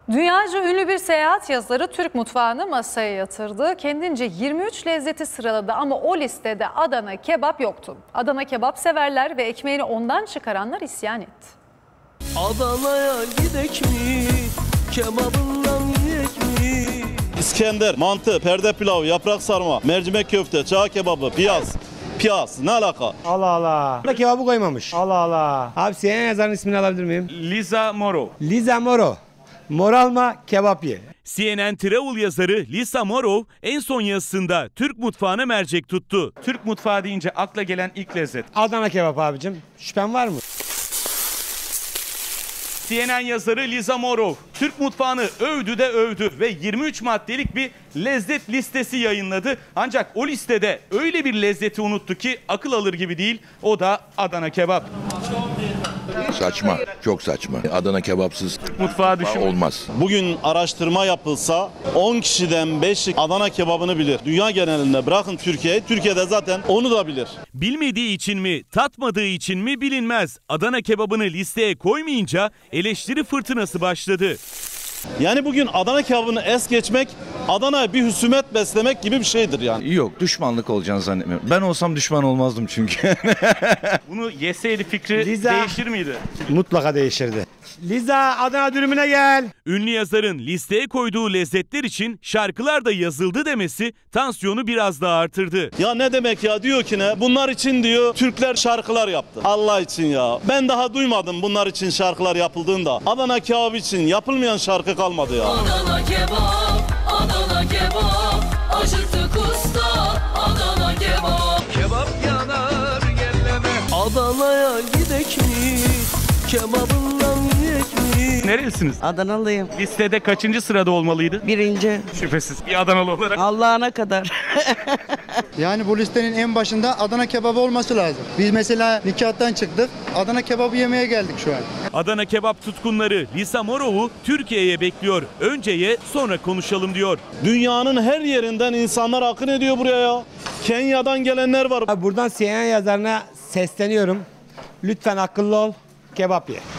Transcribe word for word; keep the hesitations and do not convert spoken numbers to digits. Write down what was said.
Dünyaca ünlü bir seyahat yazarı Türk mutfağını masaya yatırdı. Kendince yirmi üç lezzeti sıraladı ama o listede Adana kebap yoktu. Adana kebap severler ve ekmeğini ondan çıkaranlar isyan etti. Adana'ya gidek mi? Kebabından yiyek mi? İskender, mantı, perde pilavı, yaprak sarma, mercimek köfte, çağ kebabı, piyaz. Piyaz ne alaka? Allah Allah. Burada kebabı koymamış. Allah Allah. Abi seyahat yazarın ismini alabilir miyim? Lisa Moro. Lisa Moro. Moral mı kebap ye. C N N Travel yazarı Lisa Moro en son yazısında Türk mutfağına mercek tuttu. Türk mutfağı deyince akla gelen ilk lezzet. Adana kebap abicim. Şüphen var mı? C N N yazarı Lisa Moro Türk mutfağını övdü de övdü ve yirmi üç maddelik bir lezzet listesi yayınladı. Ancak o listede öyle bir lezzeti unuttu ki akıl alır gibi değil, o da Adana kebap. Saçma, çok saçma. Adana kebapsız Mutfağa düşün. olmaz. Bugün araştırma yapılsa on kişiden beşi Adana kebabını bilir. Dünya genelinde bırakın Türkiye'yi, Türkiye'de zaten onu da bilir. Bilmediği için mi, tatmadığı için mi bilinmez. Adana kebabını listeye koymayınca eleştiri fırtınası başladı. Yani bugün Adana kebabını es geçmek, Adana'ya bir husumet beslemek gibi bir şeydir yani. Yok, düşmanlık olacağını zannetmiyorum. Ben olsam düşman olmazdım çünkü. Bunu yeseydi fikri Liza. değişir miydi? Mutlaka değişirdi. Liza Adana dürümüne gel. Ünlü yazarın listeye koyduğu lezzetler için şarkılar da yazıldı demesi tansiyonu biraz daha artırdı. Ya ne demek ya, diyor ki ne? Bunlar için diyor Türkler şarkılar yaptı. Allah için ya. Ben daha duymadım bunlar için şarkılar yapıldığında. Adana kebabı için yapılmayan şarkı kalmadı ya. Adana kebap, Adana kebap, acıktık usta, Adana kebap. Kebap yanar gelleme. Adana'ya gidek mi? Kebabından yiyek mi? Nerelisiniz? Adanalıyım. Listede kaçıncı sırada olmalıydı? Birinci. Şüphesiz bir Adanalı olarak. Allah'ına kadar. Yani bu listenin en başında Adana kebabı olması lazım. Biz mesela nikahtan çıktık, Adana kebabı yemeye geldik şu an. Adana kebap tutkunları Lisa Moro'u Türkiye'ye bekliyor. Önce ye, sonra konuşalım diyor. Dünyanın her yerinden insanlar akın ediyor buraya ya. Kenya'dan gelenler var. Abi buradan seyahat yazarına sesleniyorum. Lütfen akıllı ol, kebap ye.